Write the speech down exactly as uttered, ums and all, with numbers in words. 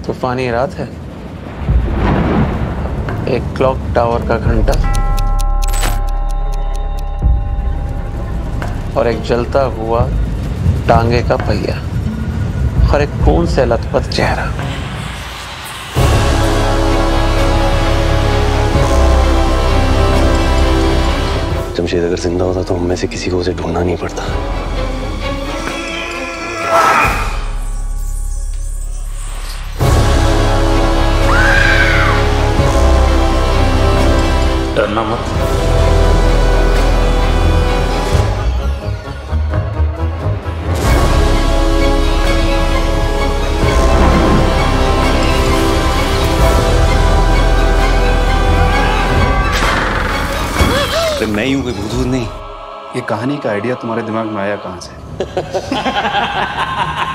तूफानी रात है, एक क्लॉक टावर का घंटा और एक जलता हुआ टांगे का पहिया और एक खून से लथपथ चेहरा। जमशेद अगर जिंदा होता तो हम में से किसी को उसे ढूंढना नहीं पड़ता। डरना मत। मैं यूं कोई भूत नहीं। ये कहानी का आइडिया तुम्हारे दिमाग में आया कहां से?